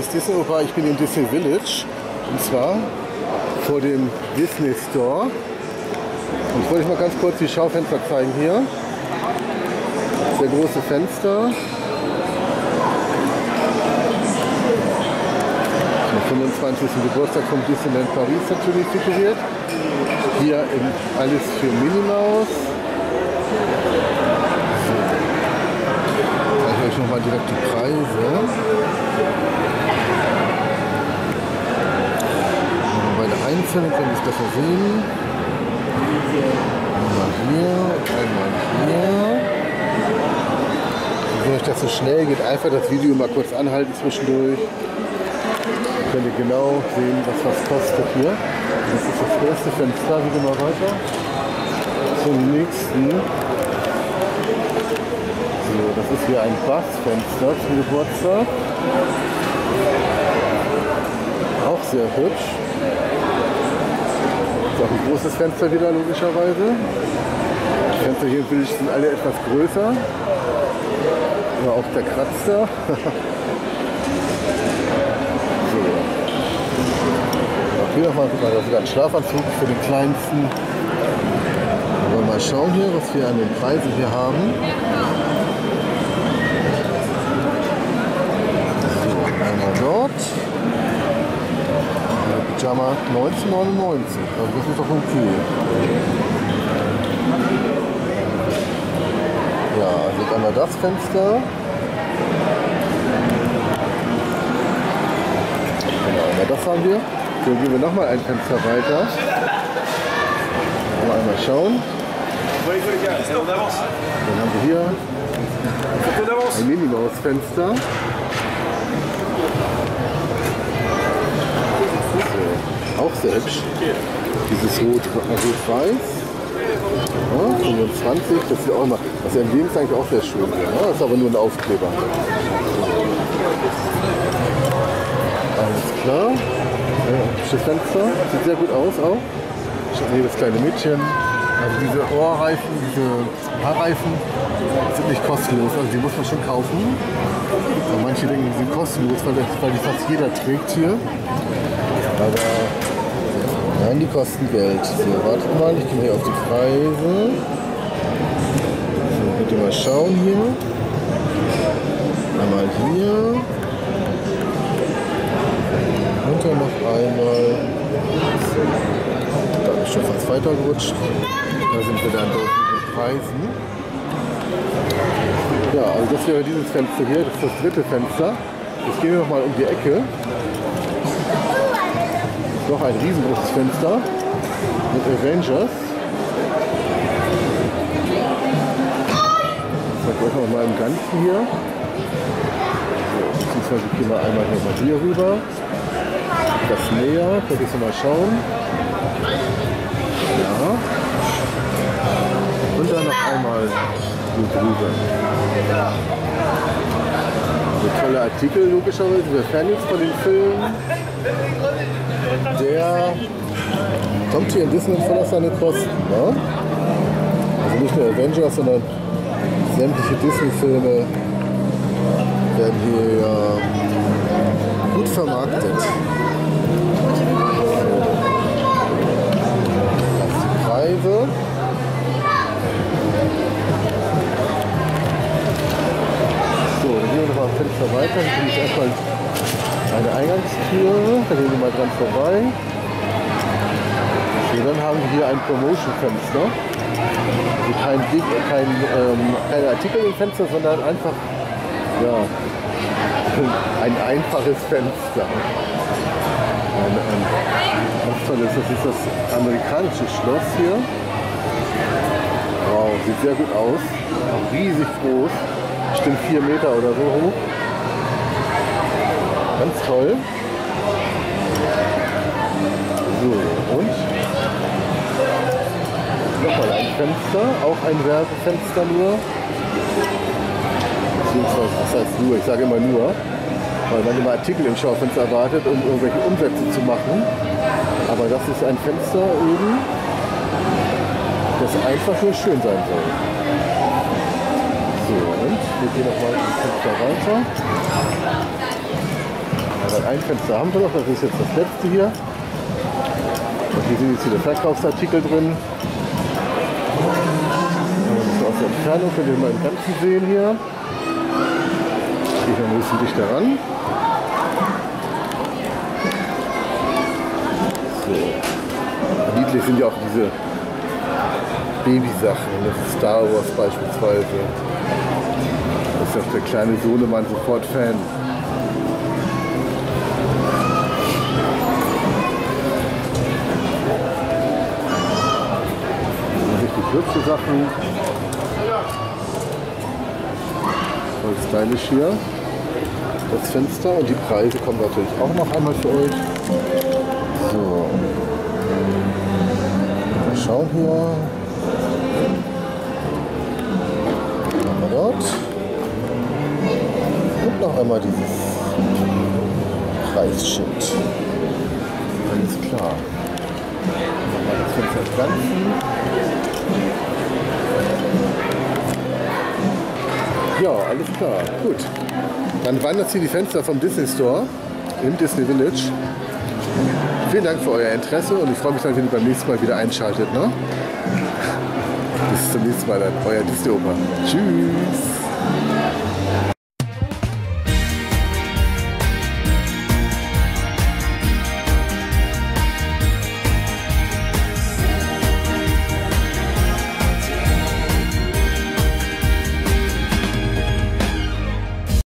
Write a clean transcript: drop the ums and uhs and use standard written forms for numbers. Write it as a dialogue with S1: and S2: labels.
S1: Disney Opa, ich bin in Disney Village und zwar vor dem Disney Store. Und ich wollte euch mal ganz kurz die Schaufenster zeigen hier. Sehr große Fenster. Zum 25. Geburtstag vom Disneyland Paris natürlich dekoriert. Hier alles für Minnie Maus. So. Ich zeige euch nochmal direkt die Preise. Bei der einzelnen könnt ihr es besser sehen. Einmal hier, einmal hier. Wenn euch das so schnell geht, einfach das Video mal kurz anhalten zwischendurch. Dann könnt ihr genau sehen, was kostet hier. Das ist das erste Fenster. Wieder mal weiter zum nächsten. So, das ist hier ein Bassfenster zum Geburtstag. Auch sehr hübsch. Ist auch ein großes Fenster wieder, logischerweise. Die Fenster hier im Bild sind alle etwas größer. Aber auch der Kratzer. So. Auch hier nochmal, da ist sogar ein Schlafanzug für den kleinsten. Aber mal schauen hier, was wir an den Preisen hier haben. So, einmal dort. Pyjama 19,99. Also das ist doch okay. Ja, also einmal das Fenster. Genau, einmal das haben wir. So, gehen wir nochmal ein Fenster weiter. Einmal schauen. Dann haben wir hier ein Minnie-Maus-Fenster. So, auch sehr hübsch. Dieses Rot-Weiß. Ja, 25, das ist ja auch immer. Das ist ja in dem eigentlich auch sehr schön. Ja, das ist aber nur ein Aufkleber. Alles klar. Hübsches Fenster. Sieht sehr gut aus auch. Hier das kleine Mädchen. Also diese Ohrreifen, diese Haarreifen sind nicht kostenlos. Also die muss man schon kaufen. Aber manche denken, die sind kostenlos, weil die fast jeder trägt hier. Aber nein, die kosten Geld. So, wartet mal, ich gehe hier auf die Preise. So, könnt ihr mal schauen hier. Einmal hier. Und dann noch einmal. Da bin ich schon fast weitergerutscht. Da sind wir dann dort mit den Preisen. Ja, also das wäre dieses Fenster hier. Das ist das dritte Fenster. Jetzt gehen wir noch mal um die Ecke. Noch ein riesengroßes Fenster mit Avengers. Ich zeige euch noch mal im Ganzen hier. So, beziehungsweise ich gehe mal einmal hier rüber. Das näher, könnt ihr mal schauen. Ja. Und dann noch einmal hier drüber. So tolle Artikel logischerweise. Wir fern jetzt von den Filmen. Der kommt hier in Disney voll auf seine Kosten. Ne? Also nicht nur Avengers, sondern sämtliche Disney-Filme werden hier gut vermarktet. Das sind die Preise. So, dann gehen wir noch mal ein Fenster weiter. Hier finde ich erstmal eine Eingangstür, da gehen wir mal dran vorbei. So, dann haben wir hier ein Promotion-Fenster. Also kein Artikel im Fenster, sondern einfach ja, ein einfaches Fenster. Was toll ist, das ist das amerikanische Schloss hier. Wow, sieht sehr gut aus. Riesig groß, bestimmt 4 Meter oder so hoch. Ganz toll. So, und nochmal ein Fenster, auch ein Werbefenster nur. Beziehungsweise, das heißt nur, ich sage immer nur, weil man immer Artikel im Schaufenster erwartet, um irgendwelche Umsätze zu machen. Aber das ist ein Fenster eben, das einfach nur schön sein soll. So, und wir gehen nochmal ein Fenster weiter. Aber ein Fenster haben wir noch, das ist jetzt das letzte hier. Und hier sind jetzt wieder Verkaufsartikel drin. Aus der Entfernung könnt ihr mal im Ganzen sehen hier. Gehe ich noch ein bisschen dichter ran. So. Niedlich sind ja auch diese Babysachen, das ist Star Wars beispielsweise. Da ist auch der kleine Sohnemann sofort Fan. Richtig hübsche Sachen. Voll stylisch hier. Das Fenster und die Preise kommen natürlich auch noch einmal für euch. So. Mal schauen hier. Haben wir dort. Und noch einmal dieses Preisschild. Alles klar. Nochmal das Fenster pflanzen. Ja, alles klar. Gut. Dann waren das hier die Fenster vom Disney Store im Disney Village. Vielen Dank für euer Interesse und ich freue mich dann, wenn ihr beim nächsten Mal wieder einschaltet. Ne? Bis zum nächsten Mal, dann euer Disney Opa. Tschüss.